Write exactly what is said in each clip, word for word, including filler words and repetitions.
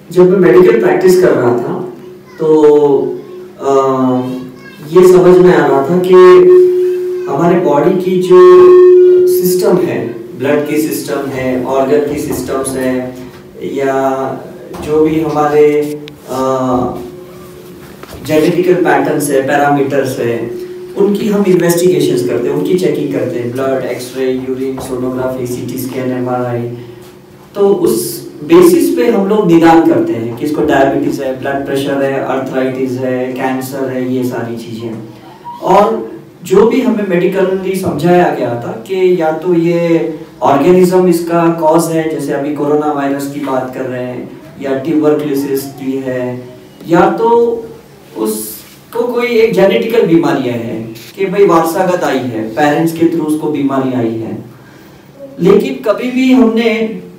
जब मैं medical practice कर रहा था तो आ, ये समझ में आ रहा था कि हमारे बॉडी की जो सिस्टम है, ब्लड की सिस्टम है, ऑर्गन की सिस्टम्स है, या जो भी हमारे जेनेटिकल पैटर्न्स है, पैरामीटर्स है, उनकी हम इन्वेस्टिगेशंस करते हैं, उनकी चेकिंग करते हैं, blood, x-ray, urine, sonography, CT scan, MRI. तो उस बेसिस पे हम लोग निदान करते हैं कि इसको डायबिटीज है, ब्लड प्रेशर है, अर्थराइटिस है, कैंसर है, ये सारी चीजें। और जो भी हमें मेडिकली समझाया गया था कि या तो ये ऑर्गेनिज्म इसका कॉज है, जैसे अभी कोरोना वायरस की बात कर रहे हैं, या ट्यूबरक्लोसिस की है, या तो उसको कोई एक जेनेटिकल बीमारियां है कि भाई वारसागत आई है, पेरेंट्स के थ्रू उसको बीमारी आई है। लेकिन कभी भी हमने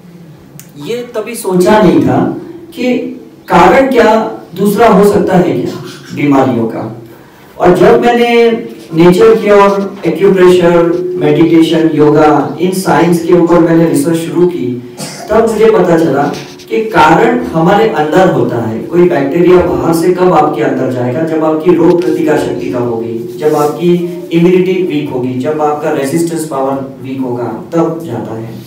ये तभी सोचा नहीं था कि कारण क्या दूसरा हो सकता है क्या बीमारियों का। और जब मैंने नेचर की और एक्यूप्रेशर, मेडिटेशन, योगा, इन साइंस के ऊपर मैंने रिसर्च शुरू की, तब मुझे पता चला कि कारण हमारे अंदर होता है। कोई बैक्टीरिया बाहर से कब आपके अंदर जाएगा? जब आपकी रोग प्रतिकार शक्ति कम होगी, जब आपकी इम्यूनिटी वीक होगी, जब आपका रेजिस्टेंस पावर वीक होगा, तब जाता है।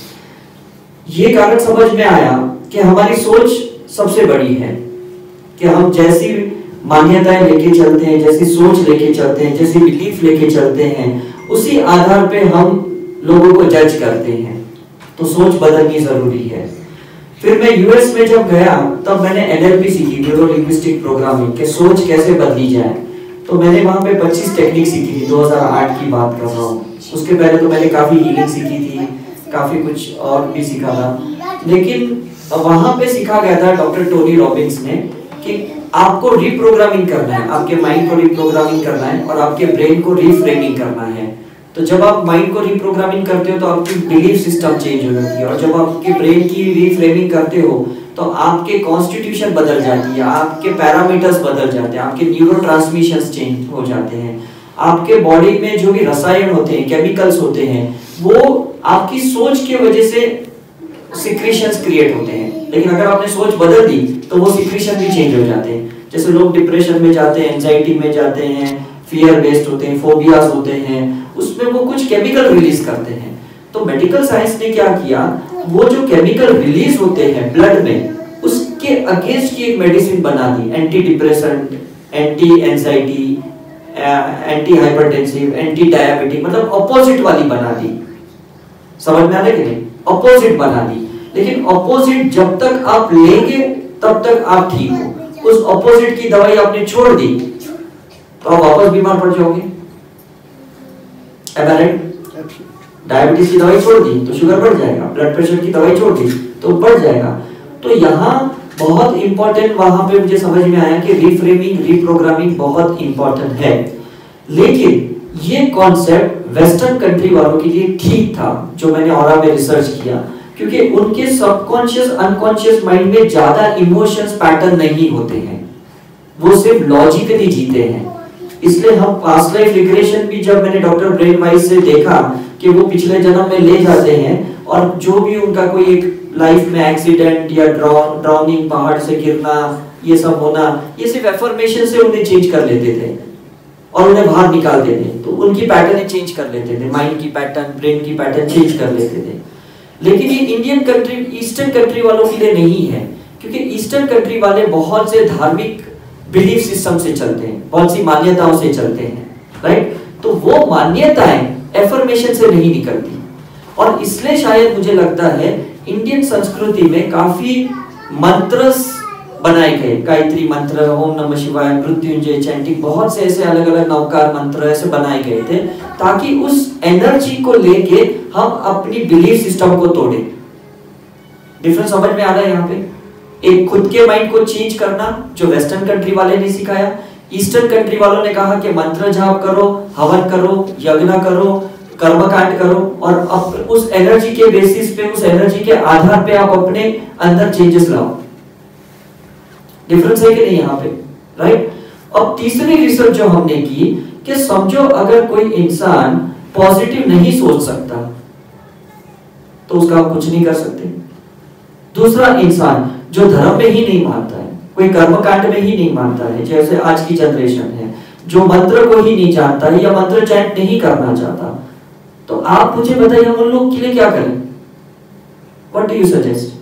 ये कारण समझ में आया कि हमारी सोच सबसे बड़ी है, कि हम जैसी मान्यताएं लेके चलते हैं, जैसी सोच लेके चलते हैं, जैसी बिलीफ लेके चलते हैं, उसी आधार पे हम लोगों को जज करते हैं। तो सोच बदलनी जरूरी है। फिर मैं यूएस में जब गया तब मैंने एनएलपी सीखी, न्यूरो लिंग्विस्टिक प्रोग्रामिंग, के सोच कैसे बदली जाए। तो मैंने वहां पे पच्चीस टेक्निक सीखी थी, दो हज़ार आठ की बात कर रहा हूँ। उसके पहले तो मैंने काफी हीलिंग सीखी थी, काफी कुछ और भी सीखा था। लेकिन वहां पे सीखा गया था डॉक्टर टोनी रॉबिन्स ने कि आपको रिप्रोग्रामिंग करना है, आपके माइंड को रिप्रोग्रामिंग करना है और आपके ब्रेन को रिफ्रेमिंग करना है। तो जब आप माइंड को रिप्रोग्रामिंग करते हो तो आपकी बिलीफ सिस्टम चेंज हो जाती है, और जब आपके ब्रेन की रिफ्रेमिंग करते हो तो आपके कॉन्स्टिट्यूशन बदल जाती है, आपके पैरामीटर्स बदल जाते हैं, आपके न्यूरोट्रांसमिशंस चेंज हो जाते हैं, आपके बॉडी में जो भी रसायन होते हैं, केमिकल्स होते हैं, वो आपकी सोच की वजह से सिक्रीशंस क्रिएट होते हैं। लेकिन अगर आपने सोच बदल दी तो वो सिक्रीशन भी चेंज हो जाते हैं। जैसे लोग डिप्रेशन में जाते हैं, एंजाइटी में जाते हैं, फियर बेस्ड होते हैं, फोबियाज होते हैं, उसमें वो कुछ केमिकल रिलीज करते हैं। तो मेडिकल साइंस ने क्या किया, वो जो केमिकल रिलीज होते हैं ब्लड में, उसके अगेंस्ट की एक मेडिसिन बना दी, anti depressant, anti anxiety, anti hypertensive, anti diabetic, मतलब ऑपोजिट वाली बना दी। समझ में आ रहा है कि नहीं? ऑपोजिट बना दी। लेकिन ऑपोजिट जब तक आप लेंगे तब तक आप ठीक हो। उस ऑपोजिट की दवाई आपने छोड़ दी तो आप वापस बीमार पड़ जाओगे। डायबिटीज की दवाई छोड़ दी तो शुगर बढ़ जाएगा, ब्लड प्रेशर की दवाई छोड़ दी तो बढ़ जाएगा। तो यहाँ बहुत इंपॉर्टेंट, वहां पे मुझे समझ में आया कि रिफ्रेमिंग, रिप्रोग्रामिंग बहुत इंपॉर्टेंट है। लेकिन ये कॉन्सेप्ट वेस्टर्न कंट्री वालों के लिए ठीक था, जो मैंने ऑरा में रिसर्च किया, क्योंकि उनके सबकॉन्शियस, अनकॉन्शियस माइंड में ज्यादा इमोशंस पैटर्न नहीं होते हैं, वो सिर्फ लॉजिकली जीते हैं। इसलिए हम पास्ट लाइफ रिग्रेशन भी, जब मैंने डॉक्टर ब्रेन वाइज से देखा कि वो पिछले जन्म में ले जाते हैं, और जो भी उनका कोई एक लाइफ में एक्सीडेंट या ड्राउनिंग, पहाड़ से गिरना, ये सब होना, ये सिर्फ एफर्मेशन से उन्हें चेंज कर लेते थे और उन्हें बाहर निकालते थे। तो उनकी पैटर्न चेंज कर लेते थे, माइंड की पैटर्न, ब्रेन की पैटर्न चेंज कर लेते थे। लेकिन ये इंडियन कंट्री, ईस्टर्न कंट्री वालों के लिए नहीं है, क्योंकि ईस्टर्न कंट्री वाले बहुत से धार्मिक बिलीफ सिस्टम से चलते हैं, बहुत सी मान्यताओं से चलते हैं, राइट? तो वो मान्यताएं एफर्मेशन से नहीं निकलती, और इसलिए शायद मुझे लगता है इंडियन संस्कृति में काफी मंत्र बनाए गए, गायत्री मंत्र, ओम नमः शिवाय, मृत्युंजय, चैंटिंग, बहुत से ऐसे अलग अलग नवकार मंत्र ऐसे बनाए गए थे, ताकि उस एनर्जी को लेके हम अपनी बिलीफ सिस्टम को तोड़े। डिफरेंस समझ में आ रहा है यहाँ पे? एक खुद के माइंड को चेंज करना, जो वेस्टर्न कंट्री वाले ने सिखाया। ईस्टर्न कंट्री वालों ने कहा कि मंत्र जाप करो, हवन करो, यज्ञ करो, कर्मकांड करो, और अब उस एनर्जी के बेसिस पे, उस एनर्जी के आधार पे आप अपने अंदर चेंजेस लाओ। डिफरेंस है कि नहीं यहाँ पे, राइट? अब तीसरी रिसर्च जो हमने की कि समझो अगर कोई इंसान पॉजिटिव नहीं सोच सकता तो उसका आप कुछ नहीं कर सकते। दूसरा इंसान जो धर्म में ही नहीं मानता है, कोई कर्मकांड में ही नहीं मानता है, जैसे आज की जनरेशन है, जो मंत्र को ही नहीं जानता है या मंत्र चैंट नहीं करना चाहता, तो आप मुझे बताइए हम उन लोग के लिए क्या करें? What do you suggest?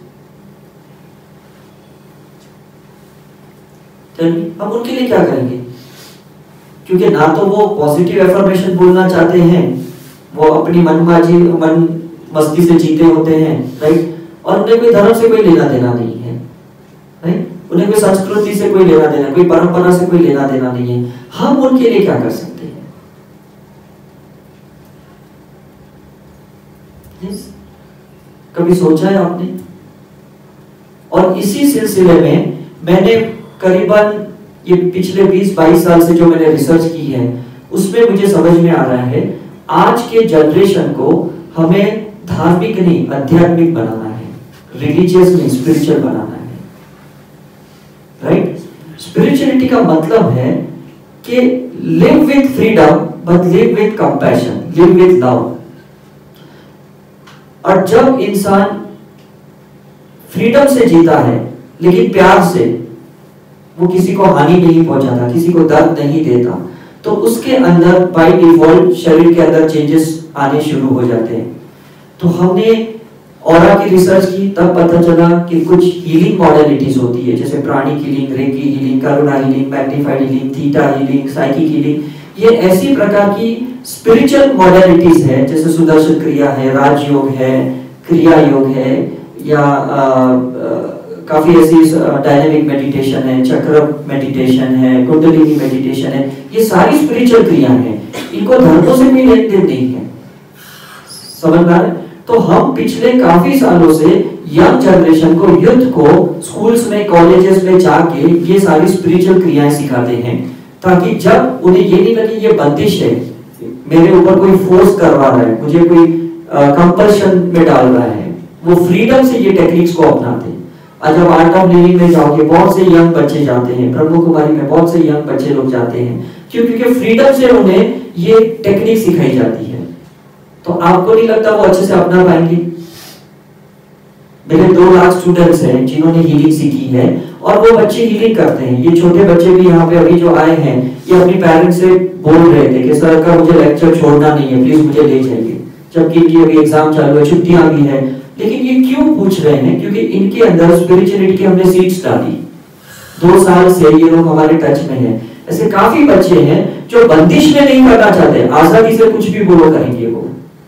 हम उनके लिए क्या करेंगे? क्योंकि ना तो वो पॉजिटिव एफर्मेशन बोलना चाहते हैं, वो अपनी मनमाजी मन मस्ती से जीते होते हैं, राइट? और उन्हें कोई धर्म से कोई लेना देना नहीं है, राइट? उन्हें कोई संस्कृति से कोई लेना देना, कोई परंपरा से कोई लेना देना नहीं है। हम उनके लिए क्या कर सकते हैं? yes? कभी सोचा है आपने? और इसी सिलसिले में मैंने करीबन ये पिछले बीस बाईस साल से जो मैंने रिसर्च की है, उसमें मुझे समझ में आ रहा है आज के जनरेशन को हमें धार्मिक नहीं आध्यात्मिक बनाना है, रिलीजियस नहीं स्पिरिचुअल बनाना है, राइट? स्पिरिचुअलिटी का मतलब है कि live with freedom but live with compassion, live with love. और जब इंसान फ्रीडम से जीता है लेकिन प्यार से, वो किसी को हानि नहीं पहुंचाता, किसी को दर्द नहीं देता, तो उसके अंदर बाय डिफॉल्ट शरीर के अंदर चेंजेस आने शुरू हो जाते हैं। तो हमने ऑरा की रिसर्च की, तब पता चला कि कुछ हीलिंग मॉडलिटीज होती है, जैसे pranic healing, reiki healing, Karuna healing, magnified healing, theta healing, psychic healing. ये ऐसी प्रकार की स्पिरिचुअल मॉडलिटीज है, जैसे सुदर्शन क्रिया है, राजयोग है, क्रिया योग है, या आ, आ, काफी ऐसी डायनेमिक मेडिटेशन है, चक्र मेडिटेशन है, कुंडलिनी मेडिटेशन है। ये सारी स्पिरिचुअल क्रिया है, इनको धर्मों से भी लेन देन नहीं है। समझ में आ रहा है? तो हम पिछले काफी सालों से यंग जनरेशन को, युद्ध को स्कूल्स में, कॉलेजेस में जाके ये सारी स्पिरिचुअल क्रियाएं सिखाते हैं, ताकि जब उन्हें ये नहीं लगे ये बंदिश है, मेरे ऊपर कोई फोर्स करवा रहा है, मुझे कोई कंपल्शन में डाल रहा है, वो फ्रीडम से ये टेक्निक्स को अपनाते हैं। आज जब आर्ट ऑफ लिविंग में जाओगे, बहुत से यंग बच्चे जाते हैं, ब्रह्म कुमारी में बहुत से यंग बच्चे लोग जाते हैं, क्यों? क्योंकि फ्रीडम से उन्हें ये टेक्निक सिखाई जाती है। तो आपको नहीं लगता वो अच्छे से अपना पाएंगे? मेरे दो लाख स्टूडेंट्स हैं जिन्होंने हीलिंग सीखी है, और वो बच्चे हीलिंग करते हैं। ये छोटे बच्चे भी यहाँ पे अभी जो आए हैं, ये अपनी पेरेंट्स से बोल रहे थे कि सर का मुझे लेक्चर छोड़ना नहीं है, प्लीज मुझे ले जाइए, जबकि इनकी अभी एग्जाम चालू है, छुट्टियां भी है। लेकिन ये क्यों पूछ रहे हैं? क्योंकि इनके अंदर स्पिरिचुअलिटी की हमने सीड्स डाली। दो साल से ये लोग हमारे टच में हैं। ऐसे काफी बच्चे हैं जो बंदिश में नहीं करना चाहते, आजादी से कुछ भी बोलो करेंगे वो।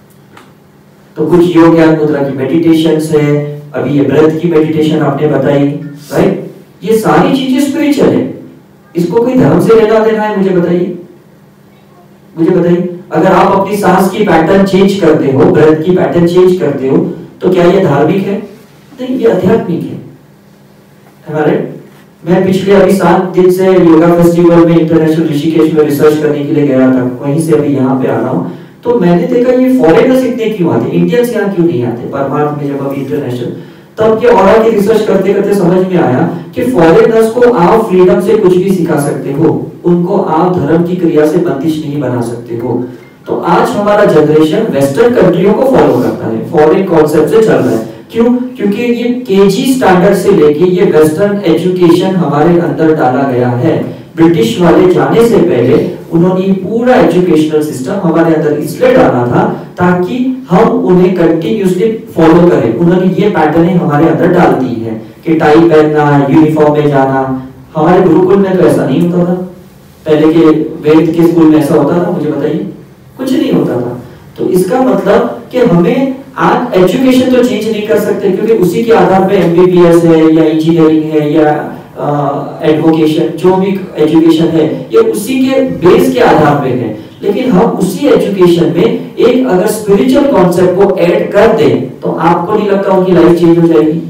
तो कुछ योग ज्ञान मुद्रा की मेडिटेशन है, अभी ये ब्रेथ की मेडिटेशन आपने बताई, राइट? ये सारी चीजें स्पिरिचुअल है। इसको कोई धर्म से लेना देना है? मुझे बताइए, मुझे बताइए। अगर आप अपनी सांस की पैटर्न चेंज करते हो, ब्रेथ की पैटर्न चेंज करते हो, तो क्या ये धार्मिक है? नहीं, ये आध्यात्मिक है। हमारे मैं पिछले अभी सात दिन से योगा फेस्टिवल में इंटरनेशनल ऋषिकेश में रिसर्च करने के लिए गया था, वहीं से अभी यहाँ पे आ रहा हूँ। तो मैंने देखा ये फॉरेनर्स इतने क्यों आते, इंडियंस यहाँ क्यों नहीं आते परमार्थ में, जब अभी इंटरनेशनल। तब ये ऑरा की रिसर्च करते करते समझ में आया कि फॉरेनर्स को आप फ्रीडम से कुछ भी सिखा सकते हो, उनको आप धर्म की क्रिया से बंदिश नहीं बना सकते हो। तो आज हमारा जनरेशन वेस्टर्न कंट्रियों को फॉलो करता है, फॉरेन कॉन्सेप्ट से चल रहा है। क्यों? क्योंकि ये केजी स्टैंडर्ड से लेके ये वेस्टर्न एजुकेशन हमारे अंदर डाला गया है। ब्रिटिश वाले जाने से पहले उन्होंने पूरा एजुकेशनल सिस्टम हमारे अंदर इसलिए डाला था ताकि हम उन्हें कंटिन्यूसली फॉलो करें। उन्होंने ये पैटर्न हमारे अंदर डाल दी है कि टाई पहनना, यूनिफॉर्म में जाना। हमारे गुरुकुल में तो ऐसा नहीं होता था, पहले के वेद के स्कूल में ऐसा होता था? मुझे बताइए, कुछ नहीं होता था। तो इसका मतलब कि हमें आज एजुकेशन तो चेंज नहीं कर सकते, क्योंकि उसी के आधार पे एमबीबीएस है या इंजीनियरिंग है या एडवोकेशन, जो भी एजुकेशन है ये उसी के बेस के आधार पे है। लेकिन हम उसी एजुकेशन में एक अगर स्पिरिचुअल कॉन्सेप्ट को ऐड कर दें, तो आपको नहीं लगता उनकी लाइफ चेंज हो जाएगी?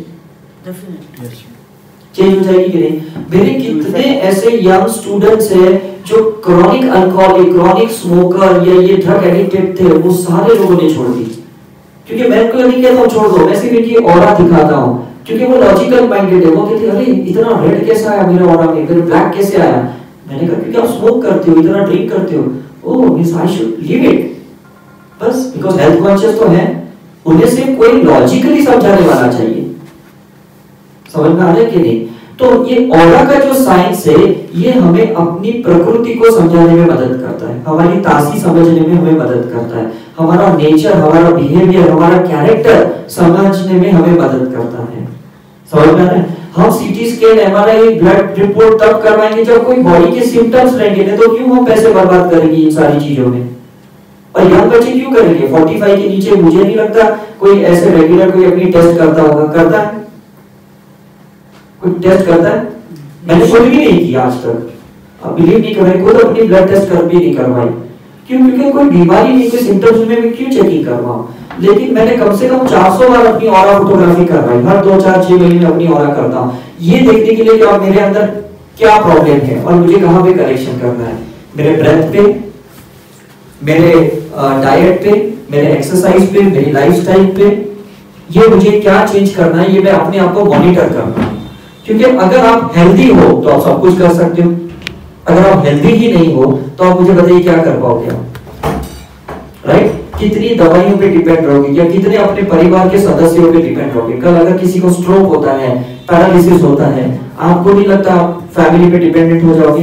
चेंज हो जाएगी कि नहीं? मेरे कितने ऐसे यंग स्टूडेंट्स हैं जो क्रॉनिक अल्कोहलिक, क्रॉनिक स्मोकर या ये ड्रग एडिक्टेड थे, वो सारे लोगों ने छोड़ दी। क्योंकि मैं को नहीं कहता हूं छोड़ दो, मैं सिर्फ इनकी ऑरा दिखाता हूं, क्योंकि वो लॉजिकल माइंडेड है। वो कहते हैं अरे इतना रेड कैसे आया मेरे ऑरा में, फिर ब्लैक कैसे आया? मैंने कहा क्योंकि आप स्मोक करते हो, इतना ड्रिंक करते हो। Oh means I should leave it, बस बिकॉज़ हेल्थ कॉन्शियस तो है। उन्हें सिर्फ कोई लॉजिकली समझाने वाला चाहिए। समझ में आ रहा है कि नहीं? तो ये ऑरा का जो साइंस है ये हमें अपनी प्रकृति को समझाने में मदद करता है, हमारी तासी समझने में हमें मदद करता है, हमारा नेचर, हमारा बिहेवियर, हमारा कैरेक्टर समझने में हमें मदद करता है। समझ में आ रहा है? हम सीटी स्कैन, एमआरआई, ब्लड रिपोर्ट तब करवाएंगे जब कोई बॉडी के सिम्टम्स रहेंगे, नहीं तो क्यों हम पैसे बर्बाद करेंगे इन सारी चीजों में? और यंग बच्चे क्यों करेंगे? पैंतालीस के नीचे मुझे नहीं लगता कोई ऐसे रेगुलर कोई अपनी टेस्ट करता होगा। करता है कोई टेस्ट करता है? मैंने खुद भी नहीं किया आज तक, अब बिलीव नहीं कर रहे, खुद अपनी ब्लड टेस्ट कर भी नहीं करवाई। क्यों? क्योंकि कोई बीमारी नहीं, कोई सिम्टम्स में मैं क्यों चेकिंग करवाऊं? लेकिन मैंने कम से कम चार सौ बार अपनी ऑरा फोटोग्राफी करवाई, हर दो चार छह महीने में अपनी ऑरा करता हूं, ये देखने के लिए कि अब मेरे अंदर क्या प्रॉब्लम है और मुझे कहां पे करेक्शन करना है, मेरे ब्रेथ पे, मेरे डाइट पे, मेरे एक्सरसाइज पे, मेरी लाइफस्टाइल पे, ये मुझे क्या चेंज करना है, ये मैं अपने आप को मॉनिटर करना है। क्योंकि अगर आप हेल्दी हो तो आप सब कुछ कर सकते हो, अगर आप हेल्दी ही नहीं हो तो आप मुझे बताइए क्या कर पाओगे आप, राइट? कितनी दवाइयों पे डिपेंड रहोगे या कितने अपने परिवार के सदस्यों पे डिपेंड रहोगे? कल अगर किसी को स्ट्रोक होता है, पैरालिसिस होता है, आपको नहीं लगता आप फैमिली पे डिपेंडेंट हो जाओगे,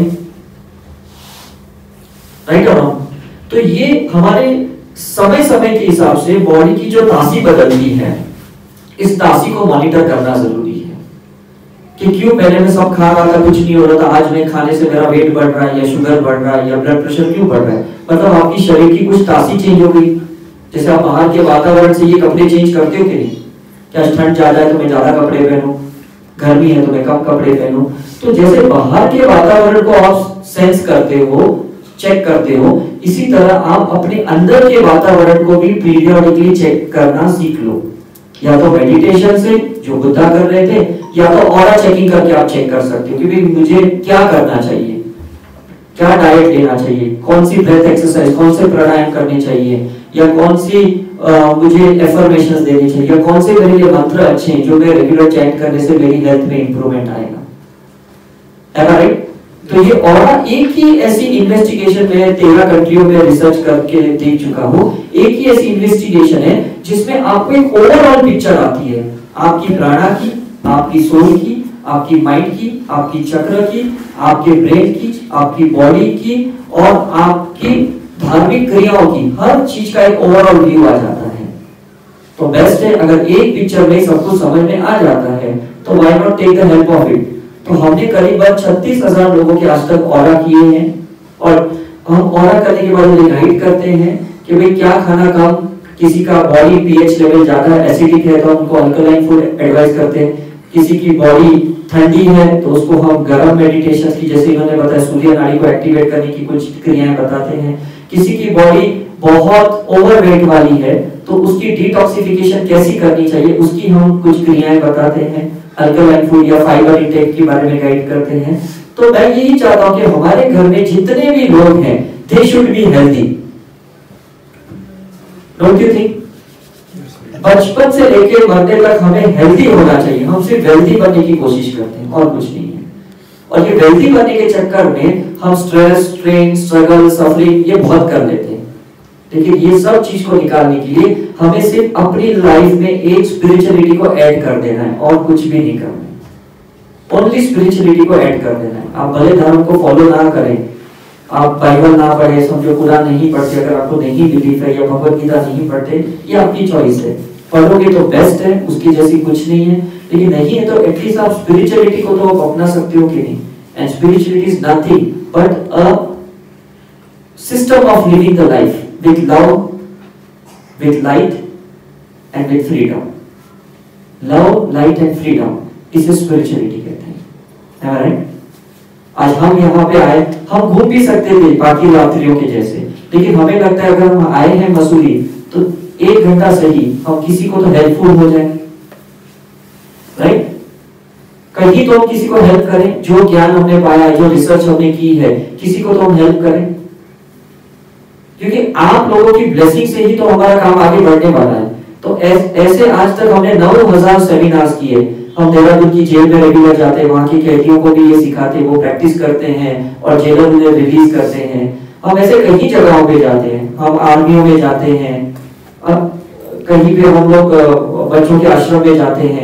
राइट और रॉन्ग? तो ये हमारे समय समय के हिसाब से बॉडी की जो तासी बदलती है, इस तासी को मॉनिटर करना जरूरी है कि क्यों पहले मैं सब खा रहा था, कुछ नहीं हो रहा था, आज मैं खाने से मेरा वेट बढ़ रहा है या शुगर बढ़ रहा है या ब्लड प्रेशर क्यों बढ़ रहा है? मतलब आपकी शरीर की कुछ तासी चेंज हो गई। जैसे आप बाहर के वातावरण से ये कपड़े चेंज करते हो कि नहीं? क्या ठंड ज्यादा है तो मैं ज्यादा कपड़े पहनूं, गर्मी है तो मैं कम कपड़े पहनूं? तो जैसे बाहर के वातावरण को आप सेंस करते हो, चेक करते हो, इसी तरह आप अपने अंदर के वातावरण को भी पीरियडिकली चेक करना सीख लो, या तो मेडिटेशन से जो बुद्धा कर रहे थे, या तो ऑरा चेकिंग करके आप चेक कर सकते हो कि भाई मुझे क्या करना चाहिए, क्या डाइट लेना चाहिए, कौन सी ब्रेथ एक्सरसाइज, कौन से प्राणायाम करने चाहिए, या कौन सी आ, मुझे एफर्मेशंस देनी चाहिए, या कौन से मेरे लिए मंत्र अच्छे हैं जो मैं रेगुलर चैंट करने से मेरी हेल्थ में इंप्रूवमेंट आएगा। राइट? तो ये ऑरा एक ही ऐसी इन्वेस्टिगेशन में तेरह कंट्रियों में रिसर्च करके देख चुका हूं, एक ही ऐसी इन्वेस्टिगेशन है जिसमें आपको एक ओवरऑल पिक्चर आती है आपकी प्राणा की, आपकी सोल की, आपकी माइंड की, आपकी चक्र की, आपके ब्रेन की, आपकी बॉडी की और आपकी धार्मिक क्रियाओं की, हर चीज का एक ओवरऑल व्यू आ जाता है। तो बेस्ट है अगर एक पिक्चर में सब कुछ समझ में आ जाता है तो why not take the help of it. तो हमने करीबन छत्तीस हजार लोगों के आज तक ऑरा किए हैं और हम ऑरा करने के बाद उन्हें गाइड करते हैं कि भाई क्या खाना कम, किसी का बॉडी पीएच लेवल ज्यादा एसिडिक है तो उनको अल्कलाइन फूड एडवाइस करते हैं, किसी की बॉडी ठंडी है तो उसको हम गर्म मेडिटेशन की, जैसे इन्होंने बताया, सूर्य नाड़ी को एक्टिवेट करने की कुछ क्रियाएं बताते हैं। किसी की बॉडी बहुत ओवरवेट वाली है तो उसकी डिटॉक्सिफिकेशन कैसी करनी चाहिए उसकी हम कुछ क्रियाएं बताते हैं, अल्कलाइन फूड या फाइबर इंटेक के बारे में गाइड करते हैं। तो मैं यही चाहता हूं कि हमारे घर में जितने भी लोग हैं they should be healthy, don't you think? बचपन से लेकर मरने तक हमें हेल्दी होना चाहिए, हम सिर्फ हेल्दी बनने की कोशिश करते हैं और कुछ नहीं है। और ये हेल्दी बनने के चक्कर में हम स्ट्रेस, स्ट्रेन, स्ट्रगल, सफरिंग ये बहुत कर लेते हैं। लेकिन ये सब चीज को निकालने के लिए हमें सिर्फ अपनी लाइफ में एक स्पिरिचुअलिटी को ऐड कर देना है और कुछ भी नहीं करना है, ओनली स्पिरिचुअलिटी को ऐड कर देना है। आप भले धर्म को फॉलो ना करें, आप बाइबल ना पढ़े, समझो कुरान नहीं पढ़ते, अगर आपको नहीं बिलीफ है या भगवत गीता नहीं पढ़ते, ये आपकी चॉइस है। पढ़ोगे तो बेस्ट है, उसकी जैसी कुछ नहीं है, लेकिन नहीं है तो एटलीस्ट आप स्पिरिचुअलिटी को तो आप अपना सकते हो कि नहीं। And spirituality is nothing but a system of living the life with love, with light and with freedom. Love, light and freedom इसे spirituality कहते हैं, है ना? राइट? आज हम यहाँ पे आए, हम घूम भी सकते थे बाकी यात्रियों के जैसे, लेकिन हमें लगता है अगर हम आए हैं मसूरी तो एक घंटा सही हम किसी को तो हेल्पफुल हो जाए, राइट? कहीं तो हम किसी को हेल्प करें, जो ज्ञान हमने पाया, जो रिसर्च हमने की है, किसी को तो हम हेल्प करें, क्योंकि आप लोगों की ब्लेसिंग से ही तो हमारा काम आगे बढ़ने वाला है। तो ऐसे आज तक हमने नौ हजार सेमिनार्स किए, हम देहरादून की जेल में रेगुलर जाते हैं, वहां की कैदियों को भी ये सिखाते हैं, वो प्रैक्टिस करते हैं और जेलर उन्हें रिलीज करते हैं। हम ऐसे कई जगहों पे जाते हैं, हम आर्मियों में जाते हैं, अब कहीं पे हम लोग बच्चों के आश्रम में जाते हैं,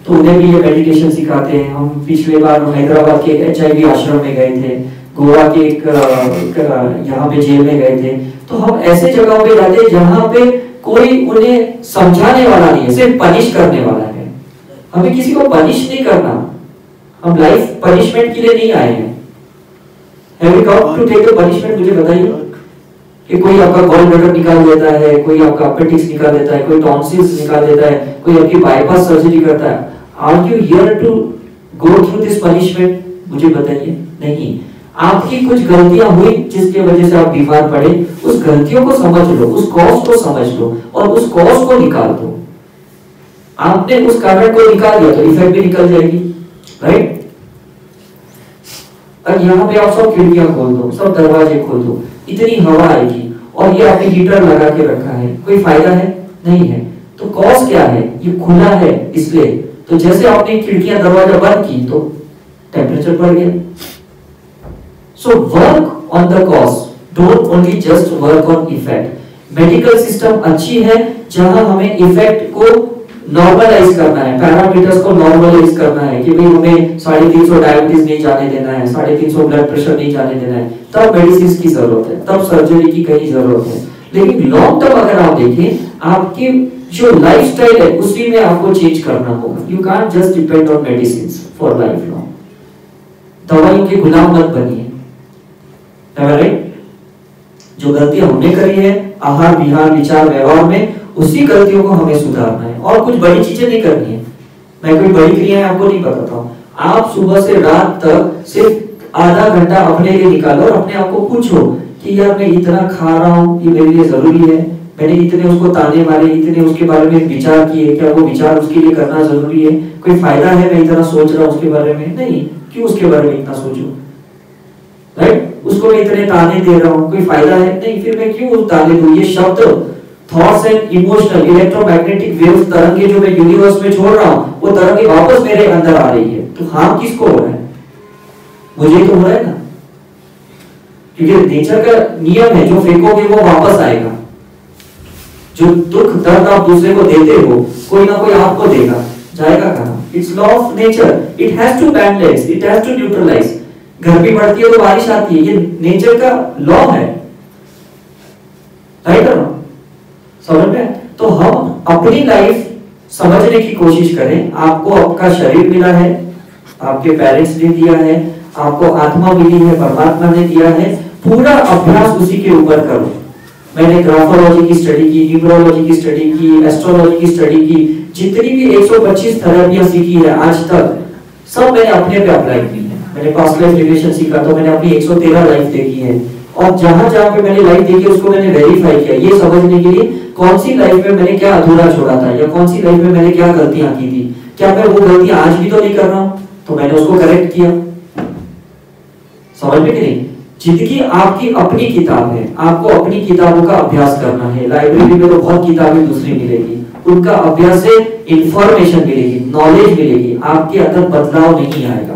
तो उन्हें भी ये मेडिटेशन सिखाते हैं। हम पिछले बार हैदराबाद के एच आई वी आश्रम में गए थे, गोवा के एक यहाँ पे जेल में गए थे। तो हम ऐसे जगहों पे जाते हैं जहाँ पे कोई उन्हें समझाने वाला नहीं है, सिर्फ पनिश करने वाला है। हमें किसी को पनिश नहीं करना, हम लाइफ पनिशमेंट के लिए नहीं आए हैं। Have you come to take a punishment? मुझे बताइए कि कोई आपका गॉल ब्लैडर निकाल देता है, कोई आपका अपेंडिक्स निकाल देता है, कोई टॉन्सिल्स निकाल देता है, कोई आपकी बाईपास सर्जरी करता है। Are you here to go through this punishment? मुझे बताइए। नहीं, आपकी कुछ गलतियां हुई जिसकी वजह से आप बीमार पड़े, उस गलतियों को समझ लो, उस कॉज को समझ लो और उस कॉज को निकाल दो। आपने उस कारण को निकाल दिया तो इफेक्ट भी निकल जाएगी, राइट? अब यहाँ पे आप सब खिड़कियां खोल दो, सब दरवाजे खोल दो, इतनी हवा आएगी और ये आपने हीटर लगा के रखा है, कोई फायदा है? नहीं है। तो कॉज क्या है? ये खुला है इसलिए। तो जैसे आपने खिड़कियां दरवाजा बंद की तो टेम्परेचर बढ़ गया। So work on the cause, don't only just work on effect. Medical system अच्छी है जहां हमें इफेक्ट को नॉर्मलाइज करना है, पैरामीटर्स को नॉर्मलाइज करना है कि भाई हमें साढ़े तीन सौ डायबिटीज नहीं जाने देना है, साढ़े तीन सौ ब्लड प्रेशर नहीं जाने देना है, तब मेडिसिन की जरूरत है, तब सर्जरी की कहीं जरूरत है। लेकिन लॉन्ग टर्म अगर आप देखें, आपकी जो लाइफस्टाइल है उसी में आपको चेंज करना होगा। You can't just depend on medicine for life long. दवाइयों के गुलाम मत बनिए, राइट? जो गलतियां हमने करी है आहार विहार विचार व्यवहार में, उसी गलतियों को हमें सुधारना है और कुछ बड़ी चीजें नहीं करनी है। मैं कोई बड़ी क्रियाएं आपको नहीं बताता हूँ। आप सुबह से रात तक सिर्फ आधा घंटा अपने लिए निकालो और अपने आप को पूछो कि यार मैं इतना खा रहा हूँ, ये मेरे लिए जरूरी है? मैंने इतने उसको ताने मारे, इतने उसके बारे में विचार किए, क्या वो विचार उसके लिए करना जरूरी है? कोई फायदा है मैं इतना सोच रहा हूँ उसके बारे में? नहीं। क्यों उसके बारे में इतना सोचूं, राइट? उसको मैं इतने ताने दे रहा हूँ, कोई फायदा है? नहीं। फिर मैं क्यों ताने दूं? ये शब्द thoughts and emotional electromagnetic waves, तरंगे जो मैं यूनिवर्स में छोड़ रहा हूँ, वो तरंगे वापस मेरे अंदर आ रही है। तो हार्म किसको हो रहा है? मुझे तो हो रहा है ना, क्योंकि नेचर का नियम है, जो फेंकोगे वो वापस आएगा। जो दुख दर्द आप दूसरे को देते हो, कोई ना कोई आपको देगा, जाएगा कहां? It's law of nature, it has to balance, it has to neutralise. गर्मी बढ़ती है तो बारिश आती है, ये नेचर का लॉ है, राइट? समझ में? तो हम अपनी लाइफ समझने की कोशिश करें। आपको आपका शरीर मिला है, आपके पेरेंट्स ने दिया है, आपको आत्मा मिली है, परमात्मा ने दिया है, पूरा अभ्यास उसी के ऊपर करो। मैंने ग्राफोलॉजी की स्टडी की, न्यूमरोलॉजी की स्टडी की, एस्ट्रोलॉजी की स्टडी की, जितनी भी एक सौ पच्चीस थेरेपियां सीखी है आज तक, सब मैंने अपने पे अप्लाई की है। मैंने पास्ट लाइफ रिग्रेशन सीखा तो मैंने अपनी एक सौ तेरह लाइफ देखी है, और जहां जहां पे मैंने लाइफ देखी उसको मैंने वेरीफाई किया, ये समझने के लिए कौन सी लाइफ में मैंने क्या अधूरा छोड़ा था, या कौन सी लाइफ में मैंने क्या गलतियां की थी, क्या मैं वो गलतियां आज भी तो नहीं कर रहा हूं, तो मैंने उसको करेक्ट किया। समझ में कि नहीं? जिंदगी आपकी अपनी किताब है, आपको अपनी किताबों का अभ्यास करना है। लाइब्रेरी में तो बहुत किताबें दूसरी मिलेगी, उनका अभ्यास से इंफॉर्मेशन मिलेगी, नॉलेज मिलेगी, आपके अंदर बदलाव नहीं आएगा।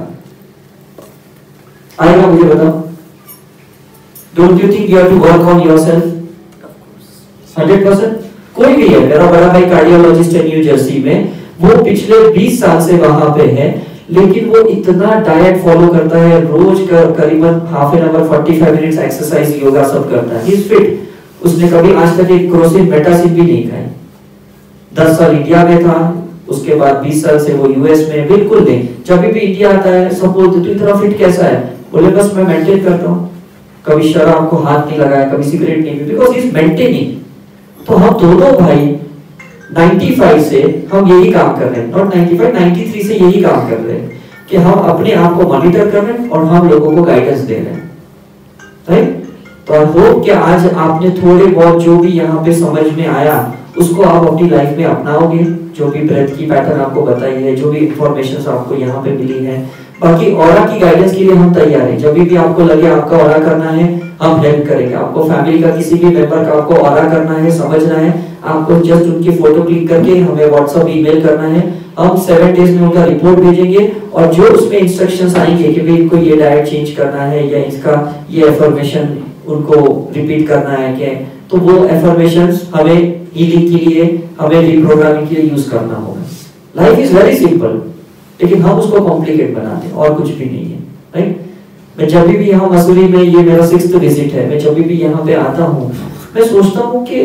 आएगा? मुझे बताओ। Don't you think you have to work on yourself? Hundred percent. कोई भी है, मेरा बड़ा भाई कार्डियोलॉजिस्ट है न्यू जर्सी में, वो पिछले बीस साल से वहां पे है, लेकिन वो इतना डाइट फॉलो करता है, रोज कर, करीबन हाफ एन आवर पैंतालीस मिनट्स एक्सरसाइज योगा सब करता है। He is fit. उसने कभी आज तक एक क्रोसिन मेटासिन भी नहीं खाई। दस साल इंडिया में था, उसके बाद बीस साल से वो यूएस में, बिल्कुल नहीं। जब भी इंडिया आता है सब बोलते तू इतना फिट कैसा है? बोले बस मैं मेंटेन करता हूँ, कभी शराब को हाथ नहीं लगाया, कभी सिगरेट नहीं पी, बिकॉज इज मेंटेनिंग। तो हम दोनों भाई पचानवे से हम यही काम कर रहे हैं, नॉट पचानवे, तिरानवे से यही काम कर रहे हैं कि हम अपने आप को मॉनिटर कर रहे हैं और हम लोगों को गाइडेंस दे रहे हैं, राइट? तो आई होप कि आज आपने थोड़े बहुत जो भी यहाँ पे समझ में आया उसको आप अपनी लाइफ में अपनाओगे। जो भी ब्रेथ की पैटर्न आपको बताई है, जो भी इंफॉर्मेशन आपको यहाँ पे मिली है, बाकी ऑरा की गाइडेंस के लिए हम तैयार हैं। जब भी आपको लगे आपका ऑरा करना है, हम हेल्प करेंगे। आपको फैमिली का किसी भी मेंबर का आपको ऑरा करना है, समझना है, आपको जस्ट उनकी फोटो क्लिक करके हमें व्हाट्सएप ईमेल करना है। हम सेवन डेज में उनका रिपोर्ट भेजेंगे और जो उसमें इंस्ट्रक्शंस आएंगे कि भाई इनको ये डाइट चेंज करना है या इसका ये एफर्मेशन उनको रिपीट करना है क्या, तो वो एफर्मेशंस हमें हीलिंग के लिए, हमें रिप्रोग्रामिंग के लिए यूज करना होगा। लाइफ इज वेरी सिंपल, लेकिन हम उसको कॉम्प्लिकेट बनाते हैं और कुछ भी नहीं है, राइट। मैं जब भी यहाँ मसूरी में, ये मेरा सिक्स्थ विजिट है, मैं जब भी यहाँ पे आता हूँ मैं सोचता हूँ कि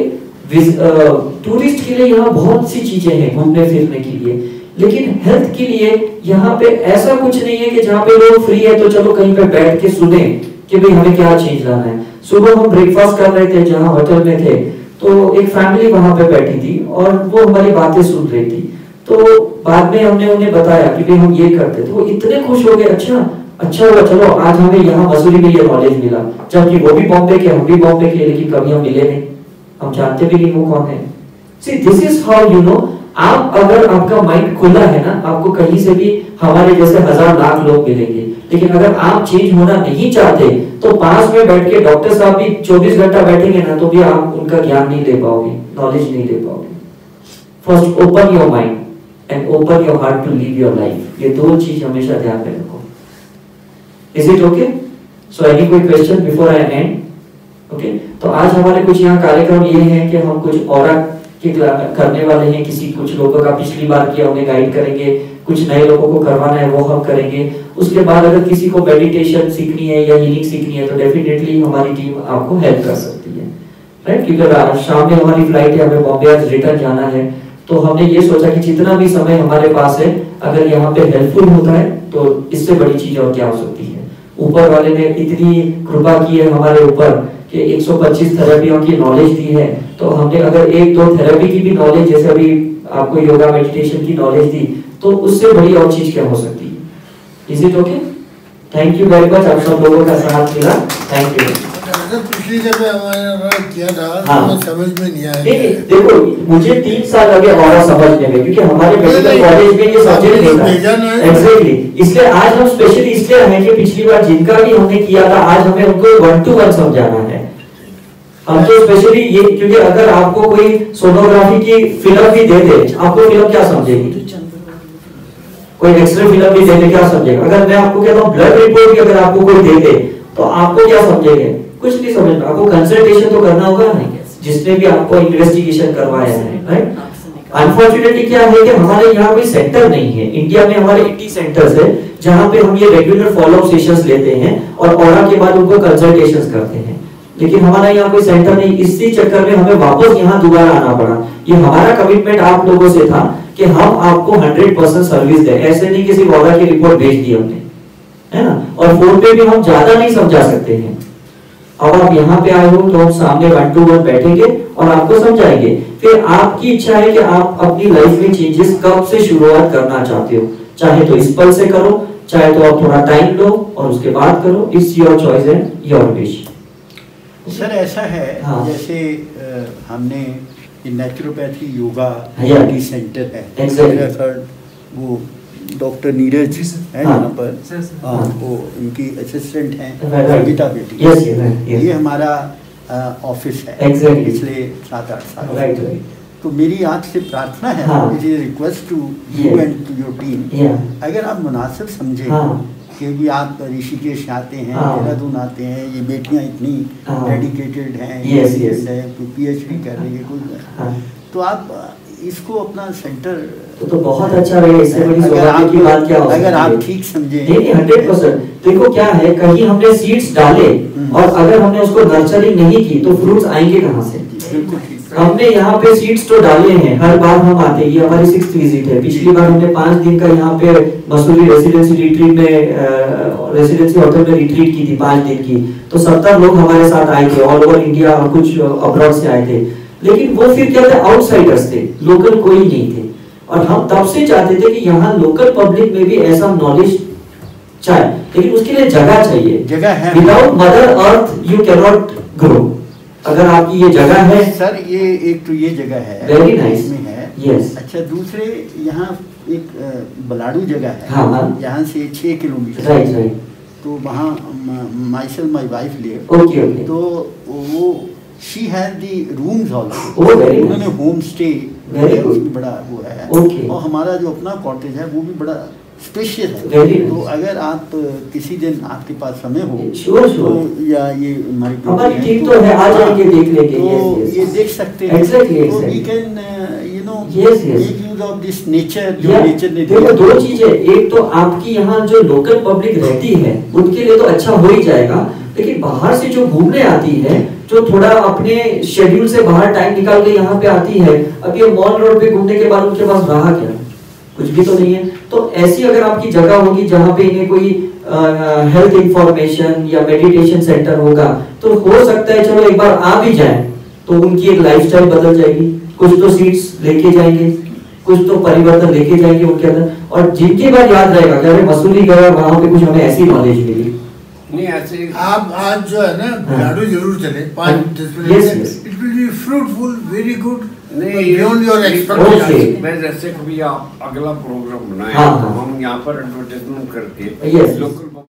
टूरिस्ट के लिए यहाँ बहुत सी चीजें हैं घूमने फिरने के लिए, लेकिन हेल्थ के लिए यहाँ पे ऐसा कुछ नहीं है कि जहाँ पे लोग फ्री है तो चलो कहीं पे बैठ के सुने कि भाई हमें क्या चेंज लाना है। सुबह हम ब्रेकफास्ट कर रहे थे जहाँ होटल में थे, तो एक फैमिली वहां पे बैठी थी और वो हमारी बातें सुन रही थी। तो बाद में हमने उन्हें बताया कि भाई हम ये करते थे, वो इतने खुश हो गए, अच्छा अच्छा हुआ, चलो आज हमें यहाँ मसूरी में ये नॉलेज मिला, जबकि वो भी बॉम्बे के, हम भी बॉम्बे के, लेकिन कभी हम मिले नहीं, हम जानते भी नहीं वो कौन है। See this is how you know, आप अगर आपका माइंड खुला है ना, आपको कहीं से भी हमारे जैसे हजार लाख लोग मिलेंगे, लेकिन अगर आप चेंज होना नहीं चाहते तो पास में बैठ के डॉक्टर साहब भी चौबीस घंटा बैठेंगे ना तो भी आप उनका ज्ञान नहीं ले पाओगे, नॉलेज नहीं ले पाओगे। First open your mind and open your heart to live your life, ये दो चीज हमेशा ध्यान में रखो। Is it okay? So any कोई question before I end? Okay, तो आज हमारे कुछ यहाँ कार्यक्रम ये हैं कि हम कुछ और के करने वाले हैं, किसी कुछ लोगों का पिछली बार किया उन्हें गाइड करेंगे, कुछ नए लोगों को करवाना है वो हम करेंगे। उसके बाद अगर किसी को मेडिटेशन सीखनी है या हीलिंग सीखनी है तो डेफिनेटली हमारी टीम आपको हेल्प कर सकती है, राइट। क्योंकि शाम में हमारी फ्लाइट है, हमें बॉम्बे आज रिटर्न जाना है, तो हमने ये सोचा कि जितना भी समय हमारे पास है अगर यहाँ पे हेल्पफुल होता है तो इससे बड़ी चीज और क्या हो सकती है। ऊपर वाले ने इतनी कृपा की है हमारे ऊपर कि एक सौ पच्चीस थेरेपियों की नॉलेज दी है, तो हमने अगर एक दो थेरेपी की भी नॉलेज, जैसे अभी आपको योगा मेडिटेशन की नॉलेज दी, तो उससे बड़ी और चीज क्या हो सकती है। Is it okay? Thank you very much, आप सब लोगों का साथ मिला, थैंक यू। पिछली जब हमारा किया था हाँ। तो समझ में नहीं आया। नहीं, देखो मुझे तीन साल लगे और समझने में, क्योंकि हमारे मेडिकल कॉलेज में ये सब्जेक्ट नहीं था। एग्जैक्टली, इसलिए आज हम स्पेशली इसलिए हैं कि पिछली बार जिनका भी हमने किया था आज हमें उनको वन टू वन समझाना है। हम तो स्पेशली ये, क्योंकि अगर आपको कोई सोनोग्राफी की फिल्म भी दे दे, आपको फिल्म क्या समझेगी? कोई एक्सरे फिल्म भी दे दे क्या समझेगा? अगर मैं आपको कहता हूँ ब्लड रिपोर्ट भी अगर आपको कोई दे दे तो आपको क्या समझेंगे? कुछ नहीं समझना। आपको कंसल्टेशन तो करना होगा ना, जिसने भी आपको इन्वेस्टिगेशन करवाया है, राइट। अनफॉर्चुनेटली क्या है कि हमारे यहाँ कोई सेंटर नहीं है। इंडिया में हमारे अस्सी सेंटर्स है जहाँ पे हम ये रेगुलर फॉलोअप सेशंस लेते हैं और ऑरा के बाद उनको कंसल्टेशंस करते हैं, लेकिन हमारा यहाँ कोई सेंटर नहीं। इसी चक्कर में हमें वापस यहाँ दोबारा आना पड़ा। ये हमारा कमिटमेंट आप लोगों से था कि हम आपको हंड्रेड परसेंट सर्विस दें, ऐसे नहीं किसी ऑरा की रिपोर्ट भेज दी हमने, है ना। और फोन पे भी हम ज्यादा नहीं समझा सकते हैं। अब आप यहाँ पे आए हो तो हम सामने वन टू वन बैठेंगे और आपको समझाएंगे। फिर आपकी इच्छा है कि आप अपनी लाइफ में चेंजेस कब से शुरुआत करना चाहते हो, चाहे तो इस पल से करो, चाहे तो आप थोड़ा टाइम लो और उसके बाद करो। It's your choice and your wish. Sir ऐसा है, हाँ। जैसे आ, हमने नेचुरोपैथी योगा हाँ। सेंटर है, Exactly. वो डॉक्टर नीरज है हाँ। यहाँ पर, हाँ, वो इनकी असिस्टेंट हैं, Right, right. गीता बेटी। Yes, yes, right, yes. ये हमारा ऑफिस है Exactly. पिछले सात आठ साल। Right right. तो मेरी आपसे प्रार्थना है, हाँ। It is request to you Yes. And to your team, Yeah. अगर आप मुनासिब समझें हाँ। कि भी आप ऋषिकेश आते हैं, हाँ। देहरादून आते हैं, ये बेटियां इतनी हाँ। डेडिकेटेड हैं, Yes, yes. पीएचडी कर रही है कोई, हाँ। तो आप इसको अपना सेंटर तो, तो बहुत अच्छा रहेगा। इससे बड़ी अगर सौभाग्य की बात क्या हो सकती है? अगर आप ठीक समझे। नहीं नहीं, हंड्रेड परसेंट। देखो क्या है, कहीं हमने सीड्स डाले और अगर हमने उसको नर्चरिंग नहीं की तो फ्रूट्स आएंगे कहाँ से? बिल्कुल ठीक। हमने यहाँ पे सीड्स तो डाले हैं, हर बार हम आते हैं, ये हमारी सिक्स्थ विजिट है। पिछली बार हमने पांच दिन का यहाँ पे मसूरी रेसिडेंसी रिट्रीट में रेसिडेंसी होटल में रिट्रीट की थी पांच दिन की, तो सत्तर लोग हमारे साथ आए थे, ऑल ओवर इंडिया और कुछ अब्रॉड से आए थे। लेकिन वो फिर क्या थे, आउटसाइडर्स थे, लोकल कोई नहीं थे। और हम तब से चाहते थे कि यहाँ लोकल पब्लिक में भी ऐसा नॉलेज चाहे, लेकिन उसके लिए जगह चाहिए। जगह है। Without mother earth you can not grow. अगर आपकी ये जगह है सर, ये एक तो ये जगह है, वेरी नाइस में है। यस। अच्छा, दूसरे यहाँ एक अ, बलाडू जगह है, हाँ, हाँ। यहाँ से छह किलोमीटर, राइट राइट। तो वहाँ my self my wife live, okay okay. तो वो she has the rooms all, oh very उन्होंने होम स्टे Very good. उसमें बड़ा वो है। Okay. और हमारा जो अपना कॉटेज है वो भी बड़ा स्पेशियस है। Very nice. तो अगर आप किसी दिन आपके पास समय हो, Sure, sure. तो या ये हमारी हमारी टीम तो है, आ जाएंगे देख लेंगे। तो yes, yes. ये देख सकते हैं। Exactly, तो we exactly. can uh, you know Yes, yes. make you of this nature जो या, नेचर ने देखो दो चीजें, एक तो आपकी यहाँ जो लोकल पब्लिक रहती है उनके लिए तो अच्छा हो ही जाएगा, लेकिन बाहर से जो घूमने आती है, जो थोड़ा अपने शेड्यूल से बाहर टाइम निकाल के यहाँ पे आती है, अब ये मॉल रोड पे घूमने के बाद उनके पास रहा क्या, कुछ भी तो नहीं है। तो ऐसी अगर आपकी जगह होगी जहाँ पे इन्हें कोई हेल्थ इंफॉर्मेशन या मेडिटेशन सेंटर होगा, तो हो सकता है चलो एक बार आ भी जाए तो उनकी एक लाइफस्टाइल बदल जाएगी, कुछ तो सीट्स लेके जाएंगे, कुछ तो परिवर्तन लेके जाएंगे उनके अंदर, और जिनके बाद याद रहेगा कि अरे मसूरी गया वहां पे कुछ हमें ऐसी नॉलेज मिली। नहीं ऐसे आप आज जो है ना लाडू जरूर चले पाँच दस minute, it will be fruitful, very good, beyond your expectation. मैं जैसे कभी आप अगला प्रोग्राम बनाए, हाँ, हाँ। हम यहाँ पर एडवर्टाइजमेंट करके yes, लोकल